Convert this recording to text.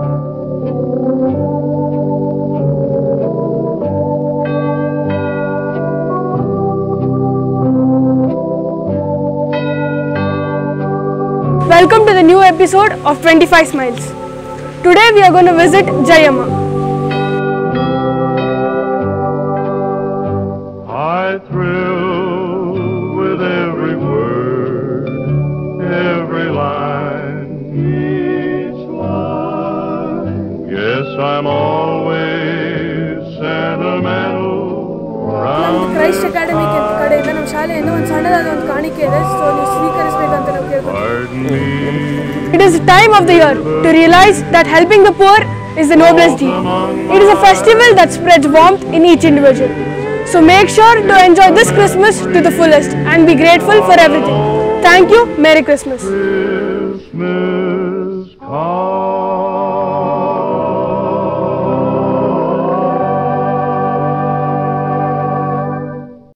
Welcome to the new episode of 25 Smiles. Today we are going to visit Jayamma. I thrill with every word, every line, each line. Yes, I'm always sentimental. Christ Academy ಕಡೆಯಿಂದ ನಮ್ಮ ಶಾಲೆಯಿಂದ ಒಂದು ಸಣ್ಣದಾದ ಒಂದು ಕಾಣಿಕೆ ಇದೆ, so ನೀವು ಸ್ವೀಕರಿಸಬೇಕಂತ ನಾವು ಕೇಳ್ಕೊಳ್ತೀವಿ. It is the time of the year to realize that helping the poor is the noblest deed. It is a festival that spreads warmth in each individual. So make sure to enjoy this Christmas to the fullest and be grateful for everything. Thank you. Merry Christmas.